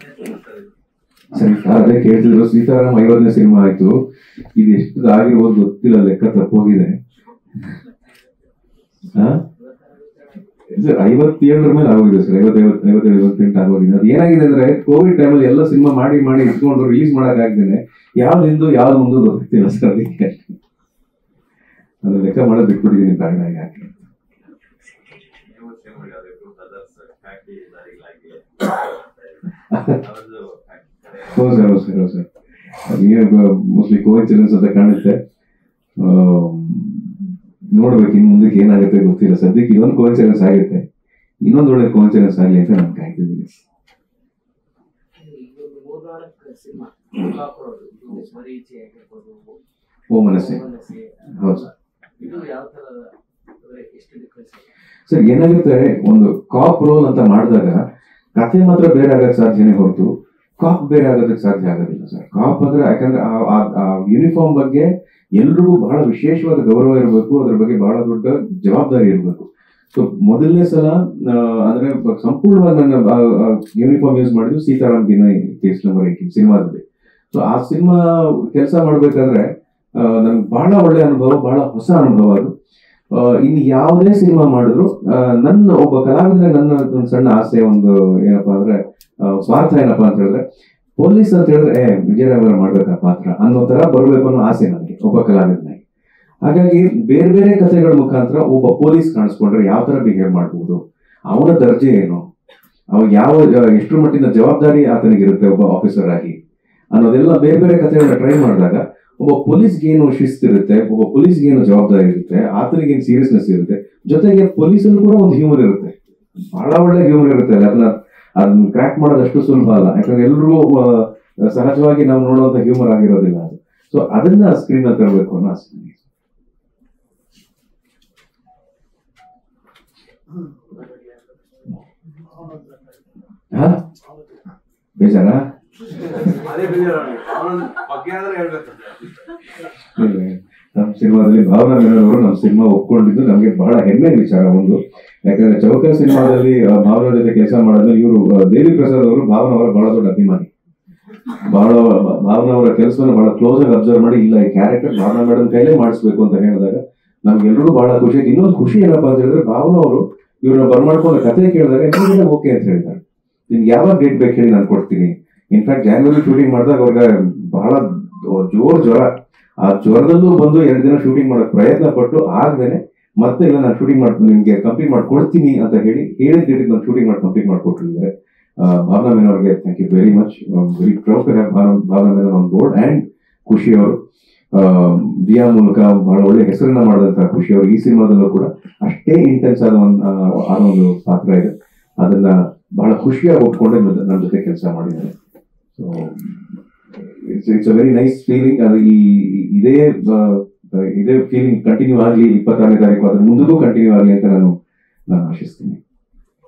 ಸರಿ, ಅದೇ ಕೇಳ್ತಿದ್ರು. ಸೀತಾರಾಮ್ 50ನೇ ಸಿನಿಮಾ ಆಯ್ತು, ಇದು ಎಷ್ಟು ಆಗಿರ್ಬೋದು ಗೊತ್ತಿಲ್ಲ, ಲೆಕ್ಕ ತಪ್ಪೋಗಿದೆ. 57 ಮೇಲೆ ಆಗೋಗಿದೆ ಸರ್, 58 ಆಗೋಗಿದೆ. ಅದು ಏನಾಗಿದೆ ಅಂದ್ರೆ, ಕೋವಿಡ್ ಟೈಮಲ್ಲಿ ಎಲ್ಲ ಸಿನಿಮಾ ಮಾಡಿ ಇಟ್ಕೊಂಡು ರಿಲೀಸ್ ಮಾಡಕ್ ಆಗ್ದೇನೆ ಯಾವ್ದು ಹಿಂದೂ ಯಾವ್ದು ಮುಂದೆ ಗೊತ್ತಿಲ್ಲ ಸರ್. ಅದಕ್ಕೆ ಅದು ಲೆಕ್ಕ ಮಾಡೋದು ಬಿಟ್ಬಿಟ್ಟಿದ್ದೀನಿ ಕಾರಣ ಯಾಕೆ. ಹೌದು ಸರ್. ಮೋಸ್ಟ್ಲಿ ಕೋಇನ್ಸಿಡೆನ್ಸ್ ಅಂತ ಕಾಣುತ್ತೆ. ನೋಡ್ಬೇಕು ಇನ್ನು ಮುಂದಕ್ಕೆ ಏನಾಗುತ್ತೆ ಗೊತ್ತಿಲ್ಲ. ಸದ್ಯಕ್ಕೆ ಇದೊಂದು ಕೋಇನ್ಸಿಡೆನ್ಸ್ ಆಗುತ್ತೆ, ಇನ್ನೊಂದು ಒಳ್ಳೆ ಕೋಇನ್ಸಿಡೆನ್ಸ್ ಆಗಲಿ ಅಂತ ನಾನು ಕಾಯ್ತಿದ್ದೀನಿ. ಓ ಮನಸ್ಸೆ, ಹೌದು ಸರ್. ಏನಾಗುತ್ತೆ, ಒಂದು ಕಾಪ್ ರೋಲ್ ಅಂತ ಮಾಡಿದಾಗ ಕಥೆ ಮಾತ್ರ ಬೇರೆ ಆಗಕ್ಕೆ ಸಾಧ್ಯನೇ ಹೊರತು ಕಾಪ್ ಬೇರೆ ಆಗೋದಕ್ಕೆ ಸಾಧ್ಯ ಆಗೋದಿಲ್ಲ ಸರ್. ಕಾಪ್ ಅಂದ್ರೆ ಯಾಕಂದ್ರೆ ಆ ಯೂನಿಫಾರ್ಮ್ ಬಗ್ಗೆ ಎಲ್ರಿಗೂ ಬಹಳ ವಿಶೇಷವಾದ ಗೌರವ ಇರಬೇಕು, ಅದ್ರ ಬಗ್ಗೆ ಬಹಳ ದೊಡ್ಡ ಜವಾಬ್ದಾರಿ ಇರಬೇಕು. ಸೊ ಮೊದಲನೇ ಸಲ ಅಂದ್ರೆ ಸಂಪೂರ್ಣವಾಗಿ ನನ್ನ ಯೂನಿಫಾರ್ಮ್ ಯೂಸ್ ಮಾಡಿದ್ದು ಸೀತಾರಾಮ್ ಬಿನಯ್ ಕೇಸ್ ನಂಬರ್ 18 ಸಿನಿಮಾದಲ್ಲಿ. ಸೊ ಆ ಸಿನಿಮಾ ಕೆಲಸ ಮಾಡ್ಬೇಕಾದ್ರೆ ನನ್ಗೆ ಬಹಳ ಒಳ್ಳೆ ಅನುಭವ, ಬಹಳ ಹೊಸ ಅನುಭವ ಅದು. ಇನ್ನು ಯಾವುದೇ ಸಿನಿಮಾ ಮಾಡಿದ್ರು ನನ್ನ ಒಬ್ಬ ಕಲಾವಿದ ನನ್ನ ಒಂದು ಸಣ್ಣ ಆಸೆ, ಒಂದು ಏನಪ್ಪಾ ಅಂದ್ರೆ ಸ್ವಾರ್ಥ ಏನಪ್ಪಾ ಅಂತ ಹೇಳಿದ್ರೆ, ಪೊಲೀಸ್ ಅಂತ ಹೇಳಿದ್ರೆ ವಿಜಯರಾಘವರ ಮಾಡ್ಬೇಕಾ ಪಾತ್ರ ಅನ್ನೋ ತರ ಬರ್ಬೇಕು ಅನ್ನೋ ಆಸೆ ನನಗೆ ಒಬ್ಬ ಕಲಾವಿದನಾಗಿ. ಹಾಗಾಗಿ ಬೇರೆ ಬೇರೆ ಕಥೆಗಳ ಮುಖಾಂತರ ಒಬ್ಬ ಪೊಲೀಸ್ ಕಾಣಿಸ್ಕೊಂಡ್ರೆ ಯಾವ ತರ ಬಿಹೇವ್ ಮಾಡ್ಬೋದು, ಅವನ ದರ್ಜೆ ಏನು, ಅವ ಎಷ್ಟು ಮಟ್ಟಿನ ಜವಾಬ್ದಾರಿ ಆತನಿಗಿರುತ್ತೆ ಒಬ್ಬ ಆಫೀಸರ್ ಆಗಿ ಅನ್ನೋದೆಲ್ಲ ಬೇರೆ ಬೇರೆ ಕಥೆಗಳನ್ನ ಟ್ರೈ ಮಾಡಿದಾಗ ಒಬ್ಬ ಪೊಲೀಸ್ಗೆ ಏನು ಶಿಸ್ತಿರುತ್ತೆ, ಒಬ್ಬ ಪೊಲೀಸ್ಗೆ ಏನು ಜವಾಬ್ದಾರಿ ಇರುತ್ತೆ, ಆತನಿಗೆ ಏನು ಸೀರಿಯಸ್ನೆಸ್ ಇರುತ್ತೆ, ಜೊತೆಗೆ ಪೊಲೀಸಲ್ಲಿ ಕೂಡ ಒಂದು ಹ್ಯೂಮರ್ ಇರುತ್ತೆ, ಬಹಳ ಒಳ್ಳೆ ಹ್ಯೂಮರ್ ಇರುತ್ತೆ. ಅದನ್ನ ಕ್ರ್ಯಾಕ್ ಮಾಡೋದಷ್ಟು ಸುಲಭ ಅಲ್ಲ, ಯಾಕಂದ್ರೆ ಎಲ್ರಿಗೂ ಸಹಜವಾಗಿ ನಾವು ನೋಡುವಂತ ಹ್ಯೂಮರ್ ಆಗಿರೋದಿಲ್ಲ ಅದು. ಸೊ ಅದನ್ನ ಸ್ಕ್ರೀನ್ ಅಲ್ಲಿ ತರಬೇಕು ಅನ್ನೋ ಆಸೆ. ಬೇಜಾರ ನಮ್ಮ ಸಿನಿಮಾದಲ್ಲಿ ಭಾವನಾ ಮೆನನ್ ಅವರು ನಮ್ಮ ಸಿನಿಮಾ ಒಪ್ಕೊಂಡಿದ್ದು ನಮ್ಗೆ ಬಹಳ ಹೆಮ್ಮೆ ವಿಚಾರ ಒಂದು. ಯಾಕಂದ್ರೆ ಚೌಕ ಸಿನಿಮಾದಲ್ಲಿ ಭಾವನಾ ಜೊತೆ ಕೆಲಸ ಮಾಡಿದ್ರೆ ಇವರು ದೇವಿ ಪ್ರಸಾದ್ ಅವರು ಭಾವನಾ ಅವರ ಬಹಳ ದೊಡ್ಡ ಅಭಿಮಾನಿ. ಭಾವನಾ ಅವರ ಕೆಲಸವನ್ನು ಬಹಳ ಕ್ಲೋಸ್ ಆಗಿ ಅಬ್ಸರ್ವ್ ಮಾಡಿ, ಇಲ್ಲ ಈ ಕ್ಯಾರೆಕ್ಟರ್ ಭಾವನಾ ಮೇಡಮ್ ಕೈಲೇ ಮಾಡಿಸ್ಬೇಕು ಅಂತ ಹೇಳಿದಾಗ ನಮ್ಗೆಲ್ರಿಗೂ ಬಹಳ ಖುಷಿ ಆಯ್ತು. ಇನ್ನೊಂದು ಖುಷಿ ಏನಪ್ಪಾ ಅಂತ ಹೇಳಿದ್ರೆ, ಭಾವನಾ ಅವರು ಇವ್ರನ್ನ ಬರ್ಮಾಡ್ಕೊಂಡು ಕಥೆ ಕೇಳಿದಾಗ ಓಕೆ ಅಂತ ಹೇಳಿದ್ದಾರೆ. ನಿಮ್ಗೆ ಯಾವಾಗ ಡೇಟ್ ಬೇಕು ಹೇಳಿ ನಾನು ಕೊಡ್ತೀನಿ. ಇನ್ಫ್ಯಾಕ್ಟ್ ಜಾನ್ವರಿ ಶೂಟಿಂಗ್ ಮಾಡಿದಾಗ ಅವ್ರಿಗೆ ಬಹಳ ಜೋರ್ ಜ್ವರ, ಆ ಜ್ವರದಲ್ಲೂ ಬಂದು 2 ದಿನ ಶೂಟಿಂಗ್ ಮಾಡೋಕೆ ಪ್ರಯತ್ನ ಪಟ್ಟು ಆಗದೇನೆ ಮತ್ತೆ ಇಲ್ಲ ನಾನು ಶೂಟಿಂಗ್ ಮಾಡ್ತೀನಿ ನಿಮ್ಗೆ ಕಂಪ್ಲೀಟ್ ಮಾಡ್ಕೊಡ್ತೀನಿ ಅಂತ ಹೇಳಿದ ಡೇಟಿಗೆ ನಾನು ಶೂಟಿಂಗ್ ಮಾಡಿ ಕಂಪ್ಲೀಟ್ ಮಾಡ್ಕೊಟ್ಟಿದ್ದಾರೆ. ಭಾವನಾ ಮೆನನ್ ಅವರಿಗೆ thank you very much. Very proud to have Bhavana Menon on board. And Khushi ಅವರು ದಿಯಾ ಮೂಲಕ ಬಹಳ ಒಳ್ಳೆ ಹೆಸರನ್ನ ಮಾಡಿದಂತಹ ಖುಷಿ ಅವರು ಈ ಸಿನಿಮಾದಲ್ಲೂ ಕೂಡ ಅಷ್ಟೇ ಇಂಟೆನ್ಸ್ ಆದ ಒಂದು ಪಾತ್ರ ಇದೆ. ಅದನ್ನ ಬಹಳ ಖುಷಿಯಾಗಿ ಒಪ್ಕೊಂಡೆ ನನ್ನ ಜೊತೆ ಕೆಲಸ ಮಾಡಿದ್ದಾರೆ. So it's a very nice feeling. ಅದು ಇದೇ ಫೀಲಿಂಗ್ ಕಂಟಿನ್ಯೂ ಆಗಲಿ 26ನೇ ತಾರೀಕು, ಅದ್ರ ಮುಂದಕ್ಕೂ ಕಂಟಿನ್ಯೂ ಆಗಲಿ ಅಂತ ನಾನು ಆಶಿಸ್ತೀನಿ.